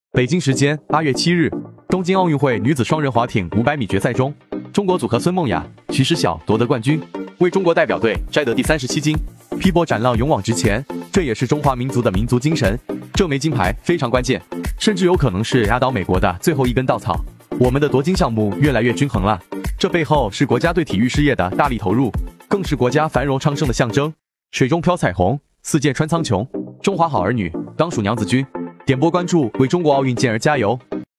北京时间8月7日，东京奥运会女子双人划艇500米决赛中，中国组合孙梦雅、徐诗晓夺得冠军，为中国代表队摘得第37金。劈波斩浪，勇往直前，这也是中华民族的民族精神。这枚金牌非常关键，甚至有可能是压倒美国的最后一根稻草。我们的夺金项目越来越均衡了，这背后是国家对体育事业的大力投入，更是国家繁荣昌盛的象征。水中飘彩虹，四溅穿苍穹，中华好儿女当属娘子军。点播关注，为中国奥运健儿加油！